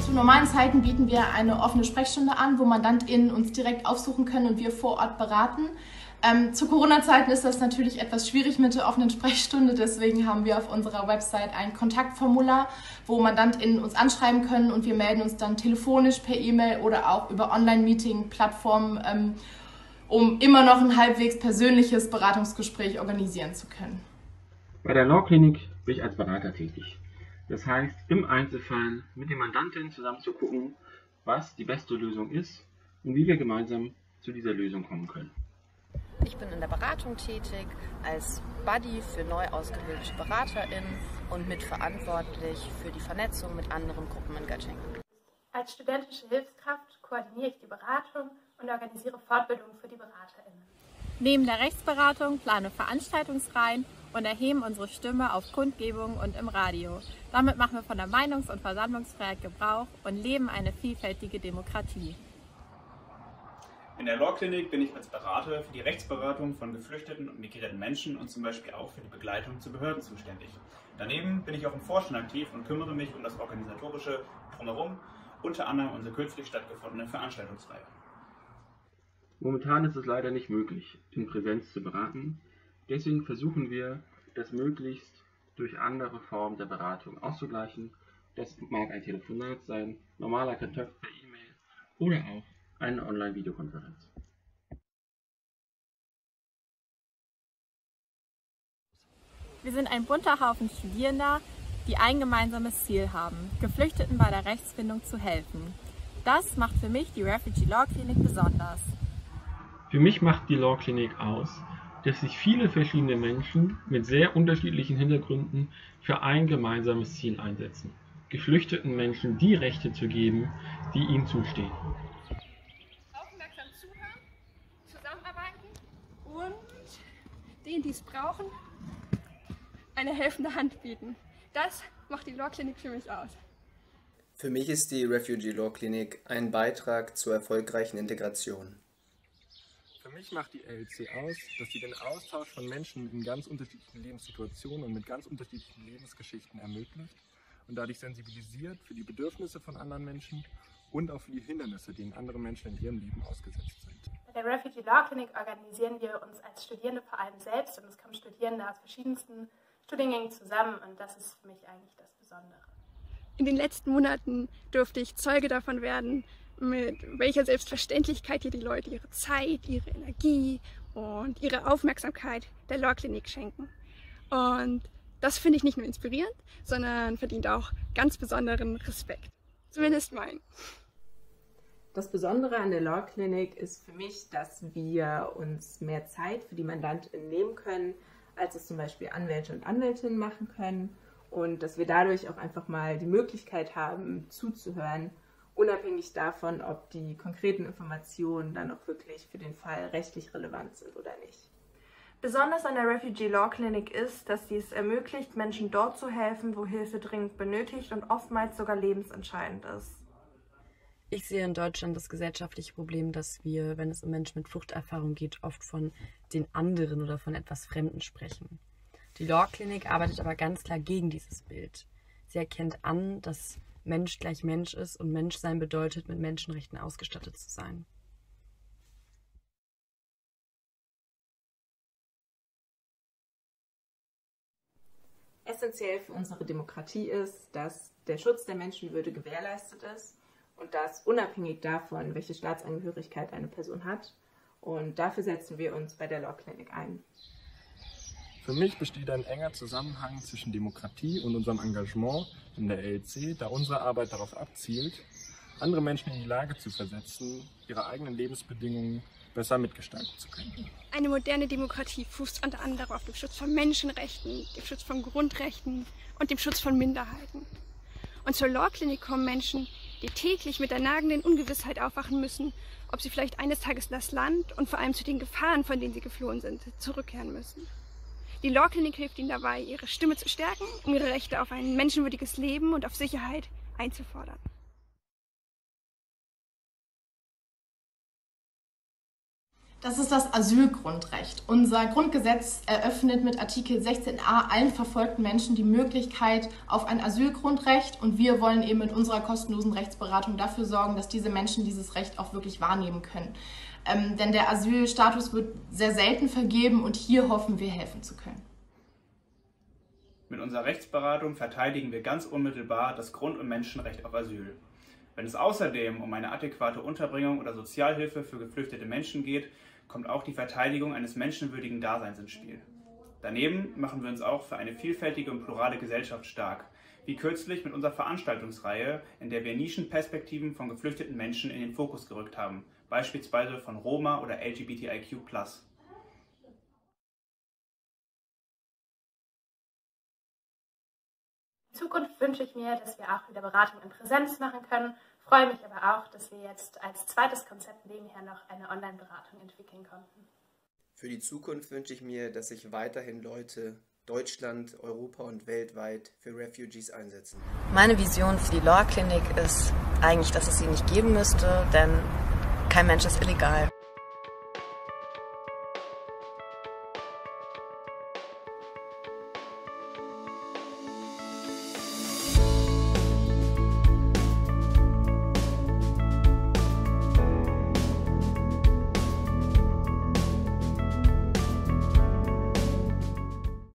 Zu normalen Zeiten bieten wir eine offene Sprechstunde an, wo MandantInnen uns direkt aufsuchen können und wir vor Ort beraten. Zu Corona-Zeiten ist das natürlich etwas schwierig mit der offenen Sprechstunde, deswegen haben wir auf unserer Website ein Kontaktformular, wo MandantInnen uns anschreiben können und wir melden uns dann telefonisch, per E-Mail oder auch über Online-Meeting-Plattformen, um immer noch ein halbwegs persönliches Beratungsgespräch organisieren zu können. Bei der Law Clinic bin ich als Berater tätig. Das heißt, im Einzelfall mit den Mandantinnen zusammen zu gucken, was die beste Lösung ist und wie wir gemeinsam zu dieser Lösung kommen können. Ich bin in der Beratung tätig, als Buddy für neu ausgebildete BeraterInnen und mitverantwortlich für die Vernetzung mit anderen Gruppen in Göttingen. Als studentische Hilfskraft koordiniere ich die Beratung und organisiere Fortbildungen für die BeraterInnen. Neben der Rechtsberatung plane Veranstaltungsreihen und erheben unsere Stimme auf Kundgebungen und im Radio. Damit machen wir von der Meinungs- und Versammlungsfreiheit Gebrauch und leben eine vielfältige Demokratie. In der Law Clinic bin ich als Berater für die Rechtsberatung von geflüchteten und migrierten Menschen und zum Beispiel auch für die Begleitung zu Behörden zuständig. Daneben bin ich auch im Vorstand aktiv und kümmere mich um das organisatorische Drumherum, unter anderem unsere kürzlich stattgefundene Veranstaltungsreihe. Momentan ist es leider nicht möglich, in Präsenz zu beraten. Deswegen versuchen wir, das möglichst durch andere Formen der Beratung auszugleichen. Das mag ein Telefonat sein, normaler Kontakt per E-Mail oder auch eine Online-Videokonferenz. Wir sind ein bunter Haufen Studierender, die ein gemeinsames Ziel haben, Geflüchteten bei der Rechtsfindung zu helfen. Das macht für mich die Refugee Law Clinic besonders. Für mich macht die Law Clinic aus, dass sich viele verschiedene Menschen mit sehr unterschiedlichen Hintergründen für ein gemeinsames Ziel einsetzen, geflüchteten Menschen die Rechte zu geben, die ihnen zustehen. Aufmerksam zuhören, zusammenarbeiten und denen, die es brauchen, eine helfende Hand bieten. Das macht die Law Clinic für mich aus. Für mich ist die Refugee Law Clinic ein Beitrag zur erfolgreichen Integration. Für mich macht die LLC aus, dass sie den Austausch von Menschen in ganz unterschiedlichen Lebenssituationen und mit ganz unterschiedlichen Lebensgeschichten ermöglicht und dadurch sensibilisiert für die Bedürfnisse von anderen Menschen und auch für die Hindernisse, denen andere Menschen in ihrem Leben ausgesetzt sind. Bei der Refugee Law Clinic organisieren wir uns als Studierende vor allem selbst und es kommen Studierende aus verschiedensten Studiengängen zusammen und das ist für mich eigentlich das Besondere. In den letzten Monaten durfte ich Zeuge davon werden, mit welcher Selbstverständlichkeit hier die Leute ihre Zeit, ihre Energie und ihre Aufmerksamkeit der Law Clinic schenken. Und das finde ich nicht nur inspirierend, sondern verdient auch ganz besonderen Respekt. Zumindest mein. Das Besondere an der Law Clinic ist für mich, dass wir uns mehr Zeit für die MandantInnen nehmen können, als es zum Beispiel Anwälte und Anwältinnen machen können. Und dass wir dadurch auch einfach mal die Möglichkeit haben, zuzuhören, unabhängig davon, ob die konkreten Informationen dann auch wirklich für den Fall rechtlich relevant sind oder nicht. Besonders an der Refugee Law Clinic ist, dass sie es ermöglicht, Menschen dort zu helfen, wo Hilfe dringend benötigt und oftmals sogar lebensentscheidend ist. Ich sehe in Deutschland das gesellschaftliche Problem, dass wir, wenn es um Menschen mit Fluchterfahrung geht, oft von den anderen oder von etwas Fremden sprechen. Die Law Clinic arbeitet aber ganz klar gegen dieses Bild. Sie erkennt an, dass Mensch gleich Mensch ist und Menschsein bedeutet, mit Menschenrechten ausgestattet zu sein. Essentiell für unsere Demokratie ist, dass der Schutz der Menschenwürde gewährleistet ist und das unabhängig davon, welche Staatsangehörigkeit eine Person hat. Und dafür setzen wir uns bei der Law Clinic ein. Für mich besteht ein enger Zusammenhang zwischen Demokratie und unserem Engagement in der LLC, da unsere Arbeit darauf abzielt, andere Menschen in die Lage zu versetzen, ihre eigenen Lebensbedingungen besser mitgestalten zu können. Eine moderne Demokratie fußt unter anderem auf dem Schutz von Menschenrechten, dem Schutz von Grundrechten und dem Schutz von Minderheiten. Und zur Law Clinic kommen Menschen, die täglich mit der nagenden Ungewissheit aufwachen müssen, ob sie vielleicht eines Tages in das Land und vor allem zu den Gefahren, von denen sie geflohen sind, zurückkehren müssen. Die Law Clinic hilft ihnen dabei, ihre Stimme zu stärken, um ihre Rechte auf ein menschenwürdiges Leben und auf Sicherheit einzufordern. Das ist das Asylgrundrecht. Unser Grundgesetz eröffnet mit Artikel 16a allen verfolgten Menschen die Möglichkeit auf ein Asylgrundrecht und wir wollen eben mit unserer kostenlosen Rechtsberatung dafür sorgen, dass diese Menschen dieses Recht auch wirklich wahrnehmen können. Denn der Asylstatus wird sehr selten vergeben und hier hoffen wir, helfen zu können. Mit unserer Rechtsberatung verteidigen wir ganz unmittelbar das Grund- und Menschenrecht auf Asyl. Wenn es außerdem um eine adäquate Unterbringung oder Sozialhilfe für geflüchtete Menschen geht, kommt auch die Verteidigung eines menschenwürdigen Daseins ins Spiel. Daneben machen wir uns auch für eine vielfältige und plurale Gesellschaft stark, wie kürzlich mit unserer Veranstaltungsreihe, in der wir Nischenperspektiven von geflüchteten Menschen in den Fokus gerückt haben, beispielsweise von Roma oder LGBTIQ+. In Zukunft wünsche ich mir, dass wir auch wieder Beratung in Präsenz machen können, freue mich aber auch, dass wir jetzt als zweites Konzept nebenher noch eine Online-Beratung entwickeln konnten. Für die Zukunft wünsche ich mir, dass sich weiterhin Leute Deutschland, Europa und weltweit für Refugees einsetzen. Meine Vision für die Law Clinic ist eigentlich, dass es sie nicht geben müsste, denn kein Mensch ist illegal.